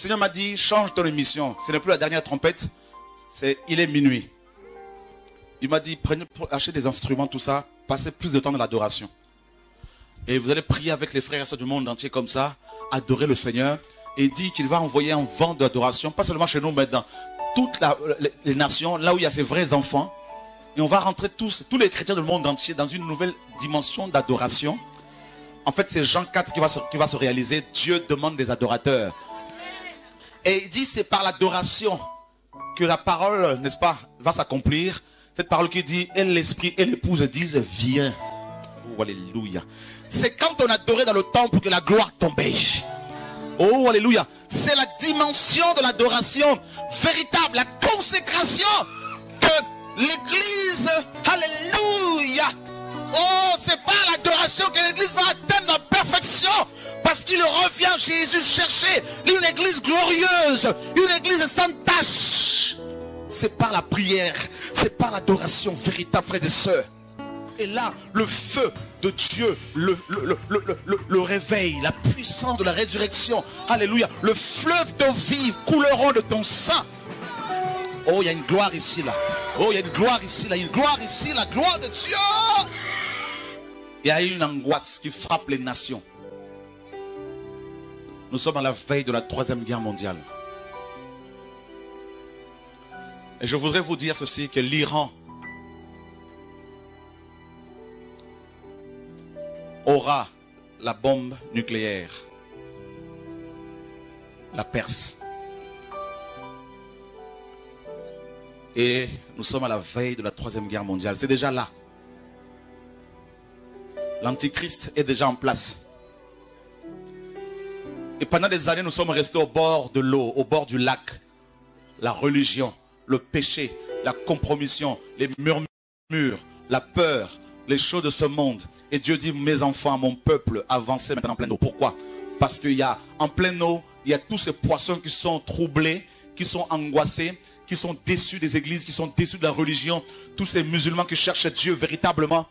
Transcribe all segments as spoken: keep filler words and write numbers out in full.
Seigneur m'a dit, change ton émission. Ce n'est plus la dernière trompette. C'est, il est minuit. Il m'a dit, prenez, achetez des instruments, tout ça. Passez plus de temps dans l'adoration. Et vous allez prier avec les frères et sœurs du monde entier comme ça. Adorer le Seigneur. Et il dit qu'il va envoyer un vent d'adoration. Pas seulement chez nous, mais dans toutes la, les, les nations. Là où il y a ces vrais enfants. Et on va rentrer tous, tous les chrétiens du monde entier dans une nouvelle dimension d'adoration. En fait, c'est Jean quatre qui va, se, qui va se réaliser. Dieu demande des adorateurs. Et il dit, c'est par l'adoration que la parole, n'est-ce pas, va s'accomplir. Cette parole qui dit, et l'esprit et l'épouse disent, viens. Oh, alléluia. C'est quand on adorait dans le temple que la gloire tombait. Oh, alléluia. C'est la dimension de l'adoration véritable, la consécration que l'église, alléluia. Oh, c'est pas l'adoration que l'église va atteindre la perfection. Parce qu'il revient Jésus chercher une église glorieuse, une église sans tache. C'est par la prière, c'est par l'adoration véritable, frères et sœurs. Et là, le feu de Dieu, le, le, le, le, le, le réveil, la puissance de la résurrection, alléluia, le fleuve d'eau vive couleront de ton sang. Oh, il y a une gloire ici, là. Oh, il y a une gloire ici, là. Il y a une gloire ici, la gloire de Dieu. Il y a une angoisse qui frappe les nations. Nous sommes à la veille de la troisième guerre mondiale. Et je voudrais vous dire ceci, que l'Iran aura la bombe nucléaire. La Perse. Et nous sommes à la veille de la troisième guerre mondiale. C'est déjà là. L'Antichrist est déjà en place. Et pendant des années, nous sommes restés au bord de l'eau, au bord du lac. La religion, le péché, la compromission, les murmures, la peur, les choses de ce monde. Et Dieu dit, mes enfants, mon peuple, avancez maintenant en pleine eau. Pourquoi? Parce qu'il y a en pleine eau, il y a tous ces poissons qui sont troublés, qui sont angoissés, qui sont déçus des églises, qui sont déçus de la religion. Tous ces musulmans qui cherchent Dieu véritablement.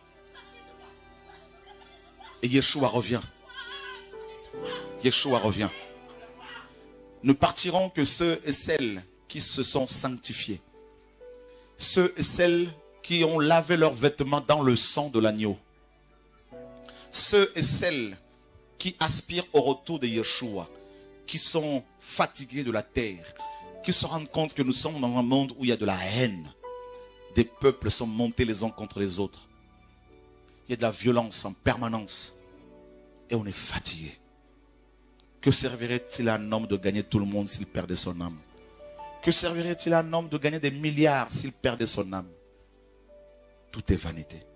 Et Yeshua revient. Yeshua revient. Ne partiront que ceux et celles qui se sont sanctifiés. Ceux et celles qui ont lavé leurs vêtements dans le sang de l'agneau. Ceux et celles qui aspirent au retour de Yeshua, qui sont fatigués de la terre, qui se rendent compte que nous sommes dans un monde où il y a de la haine. Des peuples sont montés les uns contre les autres. Il y a de la violence en permanence. Et on est fatigué. Que servirait-il à un homme de gagner tout le monde s'il perdait son âme? Que servirait-il à un homme de gagner des milliards s'il perdait son âme? Tout est vanité.